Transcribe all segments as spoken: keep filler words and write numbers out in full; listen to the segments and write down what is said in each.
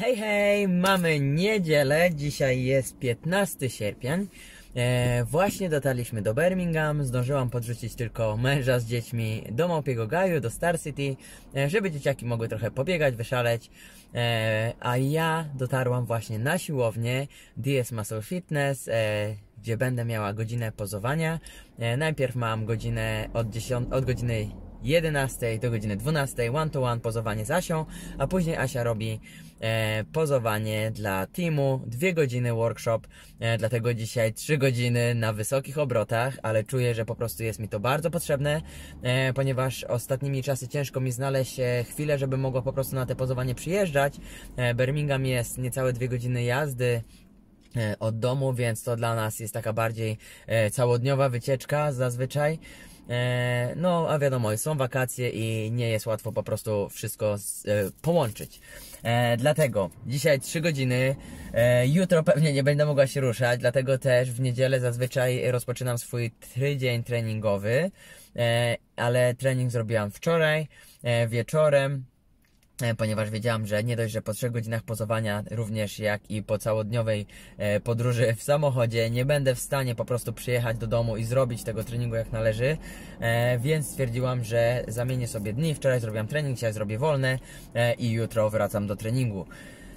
Hej, hej, mamy niedzielę, dzisiaj jest piętnasty sierpnia. E, właśnie dotarliśmy do Birmingham, zdążyłam podrzucić tylko męża z dziećmi do Małpiego Gaju, do Star City, e, żeby dzieciaki mogły trochę pobiegać, wyszaleć. E, a ja dotarłam właśnie na siłownię D S Muscle Fitness, e, gdzie będę miała godzinę pozowania. E, najpierw mam godzinę od, dziesiątej, od godziny jedenastej do godziny dwunastej one to one pozowanie z Asią, a później Asia robi e, pozowanie dla teamu, dwie godziny workshop, e, dlatego dzisiaj trzy godziny na wysokich obrotach, ale czuję, że po prostu jest mi to bardzo potrzebne, e, ponieważ ostatnimi czasy ciężko mi znaleźć e, chwilę, żeby mogła po prostu na te pozowanie przyjeżdżać. e, Birmingham jest niecałe dwie godziny jazdy e, od domu, więc to dla nas jest taka bardziej e, całodniowa wycieczka zazwyczaj. E, no, a wiadomo, są wakacje i nie jest łatwo po prostu wszystko z, e, połączyć. E, dlatego dzisiaj trzy godziny, e, jutro pewnie nie będę mogła się ruszać, dlatego też w niedzielę zazwyczaj rozpoczynam swój tydzień treningowy, e, ale trening zrobiłam wczoraj e, wieczorem. Ponieważ wiedziałam, że nie dość, że po trzech godzinach pozowania, również jak i po całodniowej podróży w samochodzie nie będę w stanie po prostu przyjechać do domu i zrobić tego treningu jak należy, więc stwierdziłam, że zamienię sobie dni. Wczoraj zrobiłam trening, dzisiaj zrobię wolne i jutro wracam do treningu.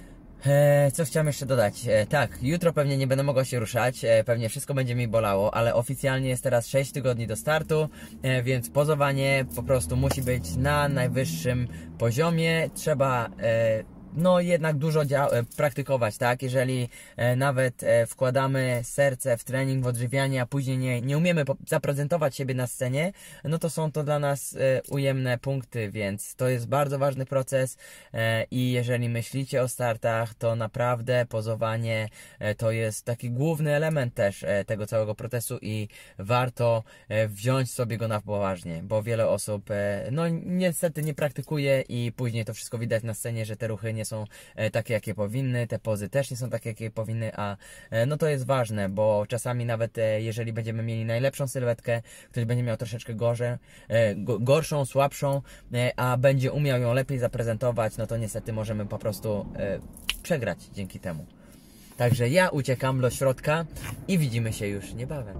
E, co chciałem jeszcze dodać? E, tak, jutro pewnie nie będę mogła się ruszać, e, pewnie wszystko będzie mi bolało, ale oficjalnie jest teraz sześć tygodni do startu, e, więc pozowanie po prostu musi być na najwyższym poziomie. Trzeba e, no jednak dużo e, praktykować, tak? Jeżeli e, nawet e, wkładamy serce w trening, w odżywianie, a później nie, nie umiemy zaprezentować siebie na scenie, no to są to dla nas e, ujemne punkty, więc to jest bardzo ważny proces e, i jeżeli myślicie o startach, to naprawdę pozowanie e, to jest taki główny element też e, tego całego procesu i warto e, wziąć sobie go na poważnie, bo wiele osób e, no niestety nie praktykuje i później to wszystko widać na scenie, że te ruchy nie nie są e, takie, jakie powinny, te pozy też nie są takie, jakie powinny, a e, no to jest ważne, bo czasami nawet e, jeżeli będziemy mieli najlepszą sylwetkę, ktoś będzie miał troszeczkę gorzej, e, go, gorszą, słabszą, e, a będzie umiał ją lepiej zaprezentować, no to niestety możemy po prostu e, przegrać dzięki temu. Także ja uciekam do środka i widzimy się już niebawem.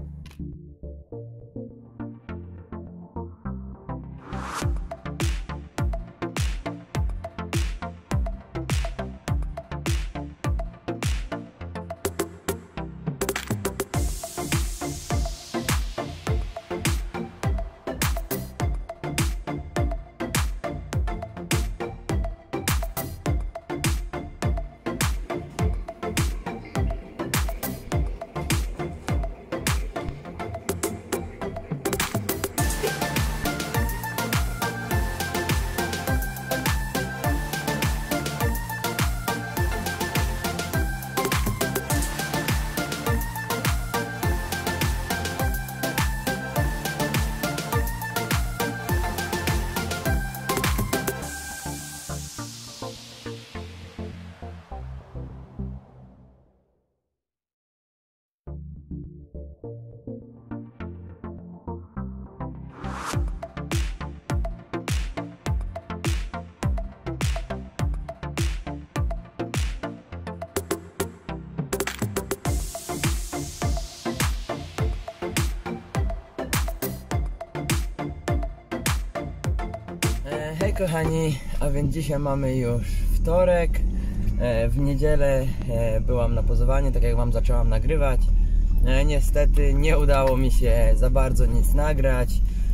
Hej kochani, a więc dzisiaj mamy już wtorek, w niedzielę byłam na pozowaniu, tak jak wam zaczęłam nagrywać. Niestety nie udało mi się za bardzo nic nagrać.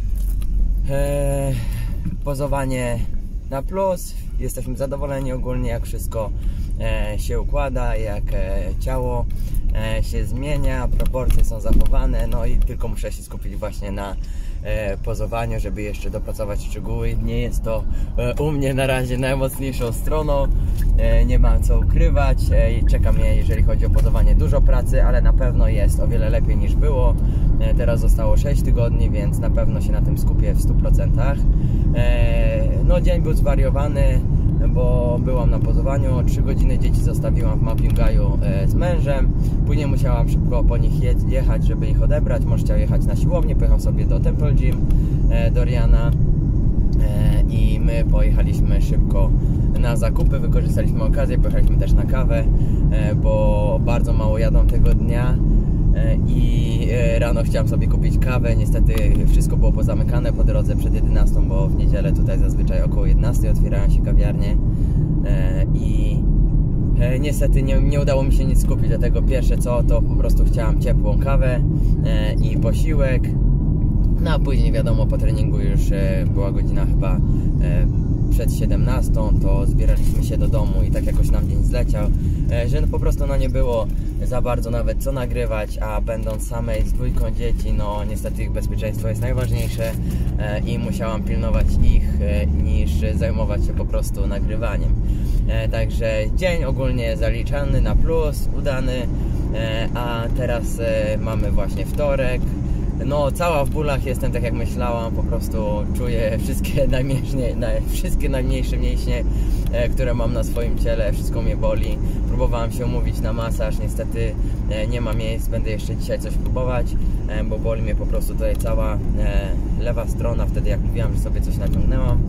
Pozowanie na plus, jesteśmy zadowoleni ogólnie, jak wszystko się układa, jak ciało się zmienia, proporcje są zachowane, no i tylko muszę się skupić właśnie na pozowaniu, żeby jeszcze dopracować szczegóły. Nie jest to u mnie na razie najmocniejszą stroną, nie mam co ukrywać i czeka mnie, jeżeli chodzi o pozowanie, dużo pracy, ale na pewno jest o wiele lepiej niż było. Teraz zostało sześć tygodni, więc na pewno się na tym skupię w stu procentach. No dzień był zwariowany, bo byłam na pozowaniu, trzy godziny dzieci zostawiłam w Małpim Gaju z mężem, później musiałam szybko po nich je jechać, żeby ich odebrać. Mąż chciał jechać na siłownię, pojechał sobie do Temple Gym, do Riana. i my pojechaliśmy szybko na zakupy, wykorzystaliśmy okazję, pojechaliśmy też na kawę, bo bardzo mało jadą tego dnia i rano chciałem sobie kupić kawę. Niestety wszystko było pozamykane po drodze przed jedenastą, bo w niedzielę tutaj zazwyczaj około jedenastej otwierają się kawiarnie i niestety nie, nie udało mi się nic kupić, dlatego pierwsze co to po prostu chciałem ciepłą kawę i posiłek. No a później wiadomo, po treningu już była godzina chyba przed siedemnastą, to zbieraliśmy się do domu i tak jakoś nam dzień zleciał, że no po prostu no nie było za bardzo nawet co nagrywać, a będąc samej z dwójką dzieci, no niestety ich bezpieczeństwo jest najważniejsze i musiałam pilnować ich niż zajmować się po prostu nagrywaniem. Także dzień ogólnie zaliczany na plus, udany, a teraz mamy właśnie wtorek. No cała w bólach jestem, tak jak myślałam, po prostu czuję wszystkie, najmniejsze, wszystkie najmniejsze mięśnie, które mam na swoim ciele, wszystko mnie boli. Próbowałam się umówić na masaż, niestety nie ma miejsc, będę jeszcze dzisiaj coś próbować, bo boli mnie po prostu tutaj cała lewa strona, wtedy jak mówiłam, że sobie coś naciągnęłam.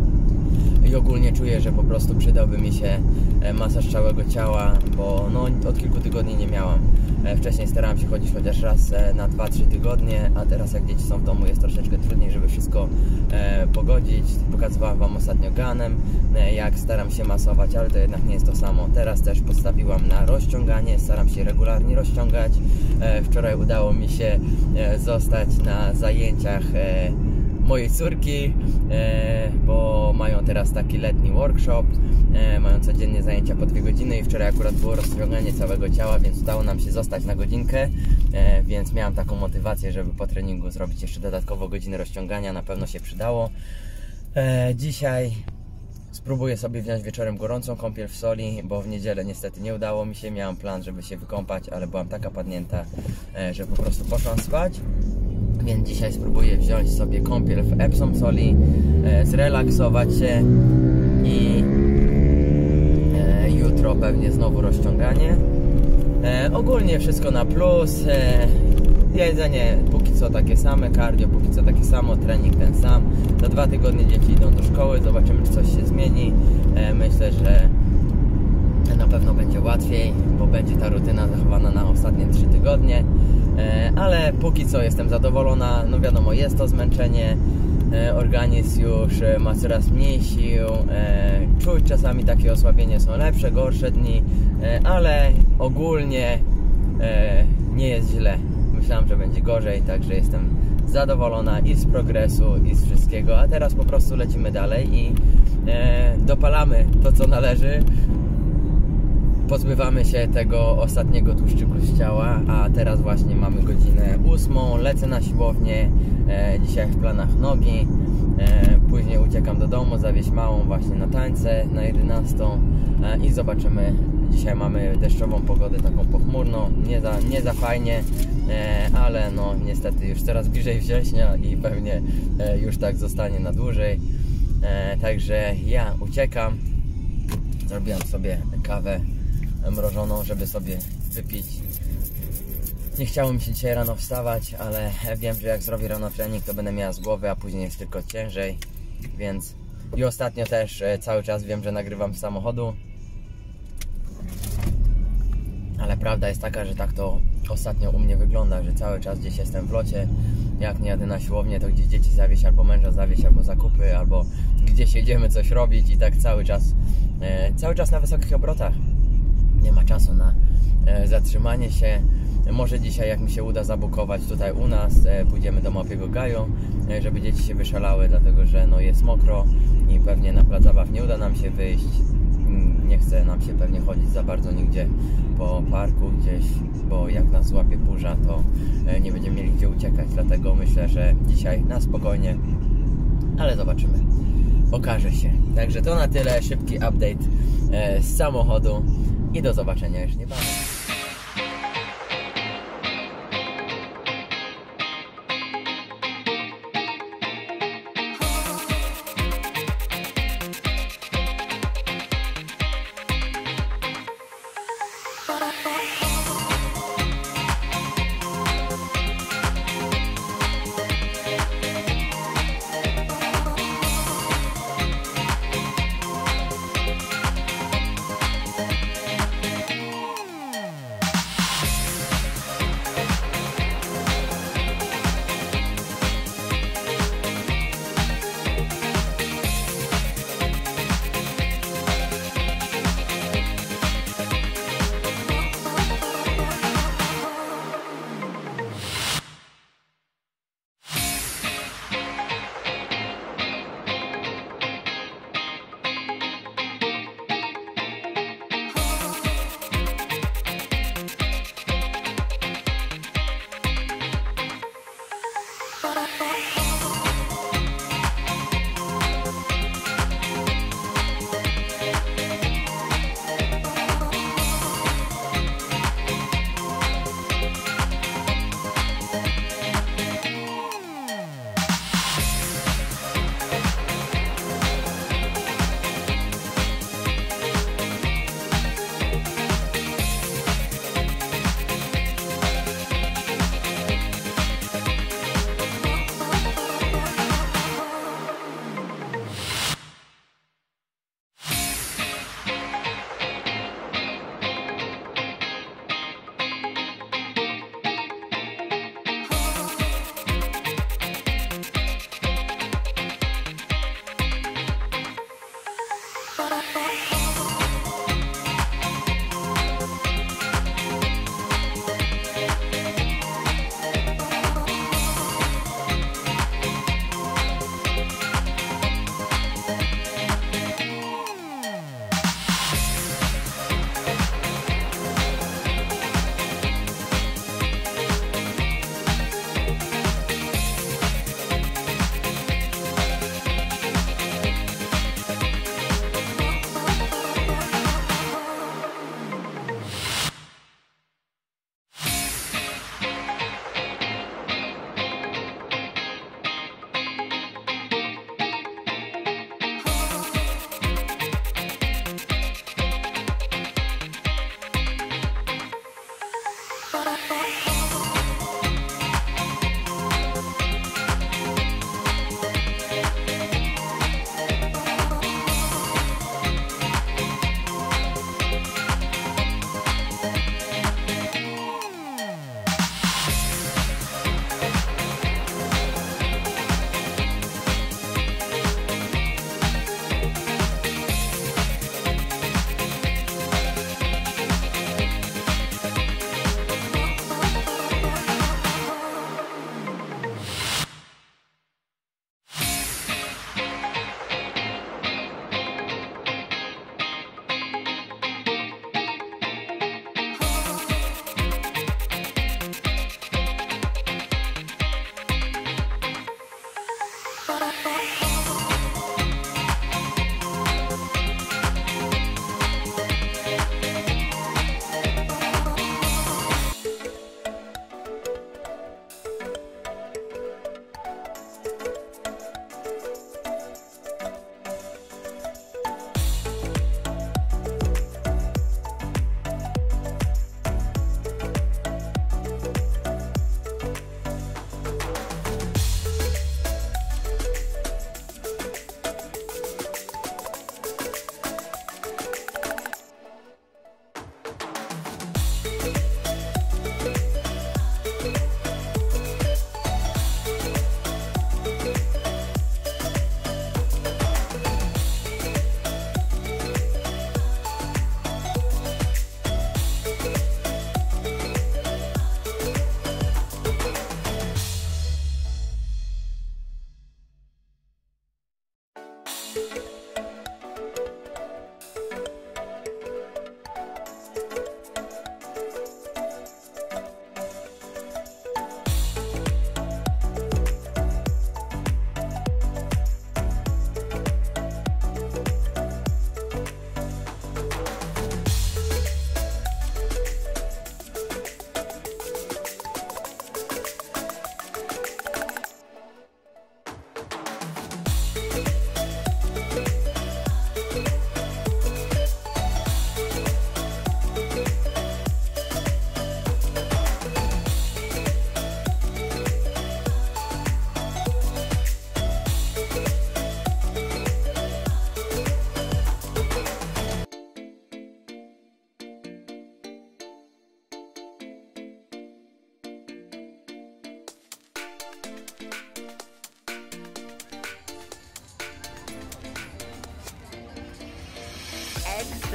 I ogólnie czuję, że po prostu przydałby mi się masaż całego ciała, bo no, od kilku tygodni nie miałam. Wcześniej starałem się chodzić chociaż raz na dwa trzy tygodnie, a teraz jak dzieci są w domu jest troszeczkę trudniej, żeby wszystko e, pogodzić. Pokazywałam Wam ostatnio ganem, e, jak staram się masować, ale to jednak nie jest to samo. Teraz też postawiłam na rozciąganie, staram się regularnie rozciągać. E, wczoraj udało mi się e, zostać na zajęciach e, mojej córki, e, bo mają teraz taki letni workshop, e, mają codziennie zajęcia po dwie godziny i wczoraj akurat było rozciąganie całego ciała, więc udało nam się zostać na godzinkę, e, więc miałam taką motywację, żeby po treningu zrobić jeszcze dodatkowo godzinę rozciągania, na pewno się przydało. E, dzisiaj spróbuję sobie wziąć wieczorem gorącą kąpiel w soli, bo w niedzielę niestety nie udało mi się, miałam plan, żeby się wykąpać, ale byłam taka padnięta, e, że po prostu poszłam spać. Więc dzisiaj spróbuję wziąć sobie kąpiel w Epsom soli, e, zrelaksować się i e, jutro pewnie znowu rozciąganie. E, ogólnie wszystko na plus, e, jedzenie póki co takie same, cardio póki co takie samo, trening ten sam. Za dwa tygodnie dzieci idą do szkoły, zobaczymy, czy coś się zmieni. E, myślę, że na pewno będzie łatwiej, bo będzie ta rutyna zachowana na ostatnie trzy tygodnie. Ale póki co jestem zadowolona, no wiadomo, jest to zmęczenie, organizm już ma coraz mniej sił, czuć czasami takie osłabienie, są lepsze, gorsze dni, ale ogólnie nie jest źle. Myślałam, że będzie gorzej, także jestem zadowolona i z progresu, i z wszystkiego, a teraz po prostu lecimy dalej i dopalamy to, co należy. Pozbywamy się tego ostatniego tłuszczyku z ciała, a teraz właśnie mamy godzinę ósmą, lecę na siłownię, e, dzisiaj w planach nogi, e, później uciekam do domu, zawieźć małą właśnie na tańce na jedenastą e, i zobaczymy. Dzisiaj mamy deszczową pogodę, taką pochmurną, nie za, nie za fajnie, e, ale no niestety już coraz bliżej września i pewnie e, już tak zostanie na dłużej, e, także ja uciekam, zrobiłam sobie kawę mrożoną, żeby sobie wypić. Nie chciało mi się dzisiaj rano wstawać, ale wiem, że jak zrobię rano trening, to będę miała z głowy, a później jest tylko ciężej, więc i ostatnio też cały czas wiem, że nagrywam z samochodu, ale prawda jest taka, że tak to ostatnio u mnie wygląda, że cały czas gdzieś jestem w locie. Jak nie jadę na siłownię, to gdzieś dzieci zawieźć, albo męża zawieźć, albo zakupy, albo gdzieś jedziemy coś robić i tak cały czas e, cały czas na wysokich obrotach. Nie ma czasu na e, zatrzymanie się. Może dzisiaj, jak mi się uda zabukować tutaj u nas, e, pójdziemy do Małpiego Gaju, e, żeby dzieci się wyszalały, dlatego że no, jest mokro i pewnie na plac zabaw nie uda nam się wyjść. Nie chce nam się pewnie chodzić za bardzo nigdzie po parku gdzieś, bo jak nas złapie burza, to e, nie będziemy mieli gdzie uciekać. Dlatego myślę, że dzisiaj na spokojnie, ale zobaczymy. Okaże się. Także to na tyle, szybki update e, z samochodu i do zobaczenia już niebawem.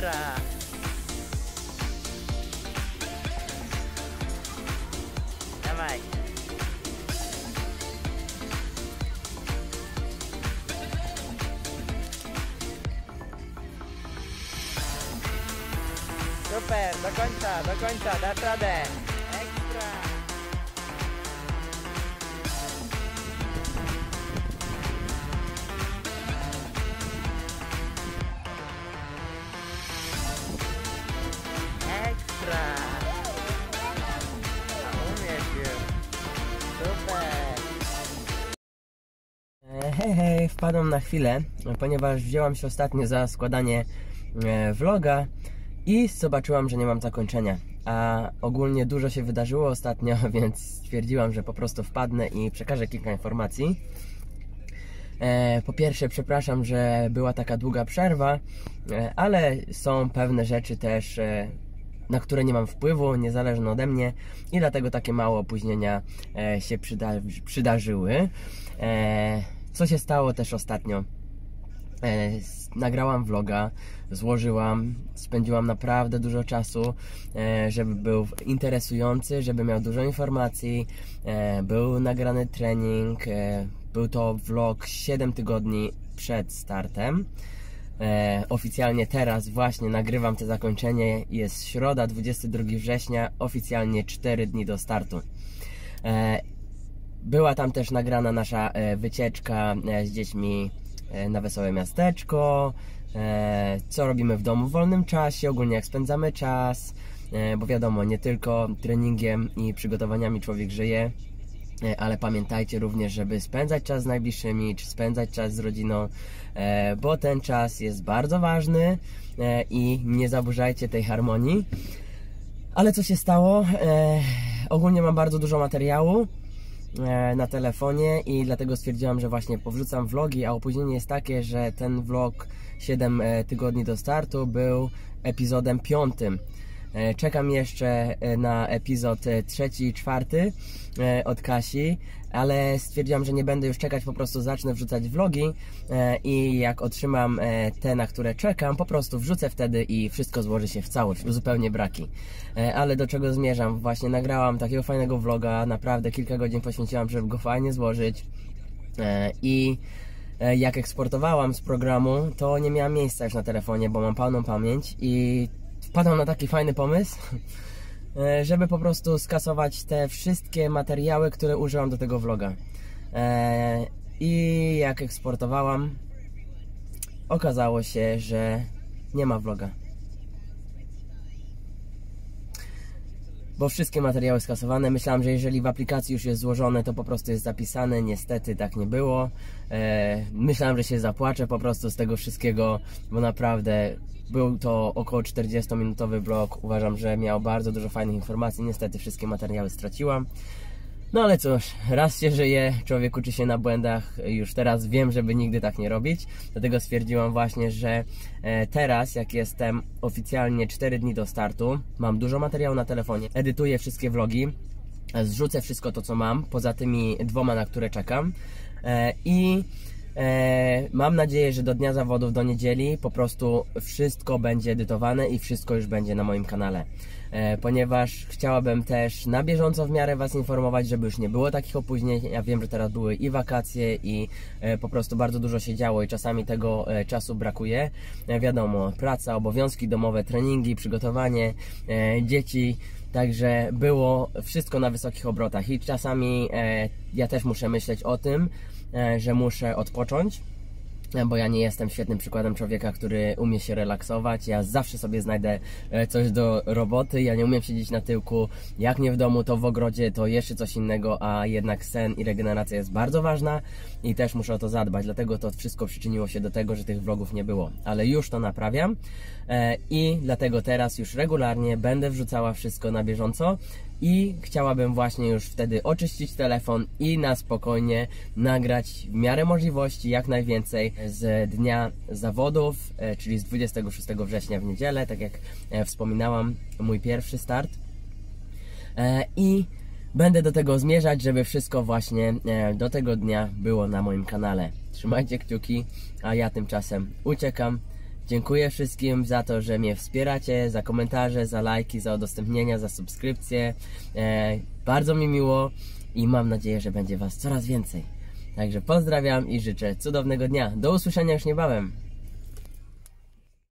Ekstra! Dawaj! Super, do końca, do końca, dasz radę! Ekstra! Ekstra! A umiesz już! Super! Hej, hej, wpadłem na chwilę, ponieważ wzięłam się ostatnio za składanie e, vloga i zobaczyłam, że nie mam zakończenia. A ogólnie dużo się wydarzyło ostatnio, więc stwierdziłam, że po prostu wpadnę i przekażę kilka informacji. E, po pierwsze, przepraszam, że była taka długa przerwa, e, ale są pewne rzeczy też, e, na które nie mam wpływu, niezależne ode mnie i dlatego takie małe opóźnienia e, się przyda przydarzyły. E, co się stało też ostatnio? E, nagrałam vloga, złożyłam, spędziłam naprawdę dużo czasu, e, żeby był interesujący, żeby miał dużo informacji, e, był nagrany trening, e, był to vlog siedem tygodni przed startem. E, oficjalnie teraz właśnie nagrywam to zakończenie, jest środa, dwudziestego drugiego września, oficjalnie cztery dni do startu. E, była tam też nagrana nasza e, wycieczka e, z dziećmi na wesołe miasteczko, e, co robimy w domu w wolnym czasie, ogólnie jak spędzamy czas, e, bo wiadomo, nie tylko treningiem i przygotowaniami człowiek żyje, e, ale pamiętajcie również, żeby spędzać czas z najbliższymi, czy spędzać czas z rodziną, e, bo ten czas jest bardzo ważny e, i nie zaburzajcie tej harmonii. Ale co się stało? E, ogólnie mam bardzo dużo materiału na telefonie i dlatego stwierdziłam, że właśnie powrzucam vlogi, a opóźnienie jest takie, że ten vlog siedem tygodni do startu był epizodem piątym. Czekam jeszcze na epizod trzeci i czwarty od Kasi, ale stwierdziłam, że nie będę już czekać, po prostu zacznę wrzucać vlogi i jak otrzymam te, na które czekam, po prostu wrzucę wtedy i wszystko złoży się w całość, zupełnie braki. Ale do czego zmierzam? Właśnie nagrałam takiego fajnego vloga, naprawdę kilka godzin poświęciłam, żeby go fajnie złożyć i jak eksportowałam z programu, to nie miałam miejsca już na telefonie, bo mam pełną pamięć i wpadłam na taki fajny pomysł, żeby po prostu skasować te wszystkie materiały, które użyłam do tego vloga. I jak eksportowałam, okazało się, że nie ma vloga. Bo wszystkie materiały skasowane. Myślałam, że jeżeli w aplikacji już jest złożone, to po prostu jest zapisane. Niestety tak nie było. Myślałam, że się zapłaczę po prostu z tego wszystkiego, bo naprawdę był to około czterdziestominutowy vlog. Uważam, że miał bardzo dużo fajnych informacji. Niestety wszystkie materiały straciłam. No ale cóż, raz się żyje, człowiek uczy się na błędach. Już teraz wiem, żeby nigdy tak nie robić. Dlatego stwierdziłam właśnie, że teraz, jak jestem oficjalnie cztery dni do startu, mam dużo materiału na telefonie, edytuję wszystkie vlogi, zrzucę wszystko to, co mam, poza tymi dwoma, na które czekam. I E, mam nadzieję, że do dnia zawodów, do niedzieli po prostu wszystko będzie edytowane i wszystko już będzie na moim kanale, e, ponieważ chciałabym też na bieżąco w miarę Was informować, żeby już nie było takich opóźnień. Ja wiem, że teraz były i wakacje i e, po prostu bardzo dużo się działo i czasami tego e, czasu brakuje. E, wiadomo, praca, obowiązki domowe, treningi, przygotowanie, e, dzieci. Także było wszystko na wysokich obrotach i czasami e, ja też muszę myśleć o tym, e, że muszę odpocząć, bo ja nie jestem świetnym przykładem człowieka, który umie się relaksować. Ja zawsze sobie znajdę coś do roboty, ja nie umiem siedzieć na tyłku, jak nie w domu, to w ogrodzie, to jeszcze coś innego, a jednak sen i regeneracja jest bardzo ważna i też muszę o to zadbać, dlatego to wszystko przyczyniło się do tego, że tych vlogów nie było, ale już to naprawiam i dlatego teraz już regularnie będę wrzucała wszystko na bieżąco i chciałabym właśnie już wtedy oczyścić telefon i na spokojnie nagrać w miarę możliwości jak najwięcej z dnia zawodów, czyli z dwudziestego szóstego września w niedzielę, tak jak wspominałam, mój pierwszy start. I będę do tego zmierzać, żeby wszystko właśnie do tego dnia było na moim kanale. Trzymajcie kciuki, a ja tymczasem uciekam Dziękuję wszystkim za to, że mnie wspieracie, za komentarze, za lajki, za udostępnienia, za subskrypcje. E, bardzo mi miło i mam nadzieję, że będzie was coraz więcej. Także pozdrawiam i życzę cudownego dnia. Do usłyszenia już niebawem.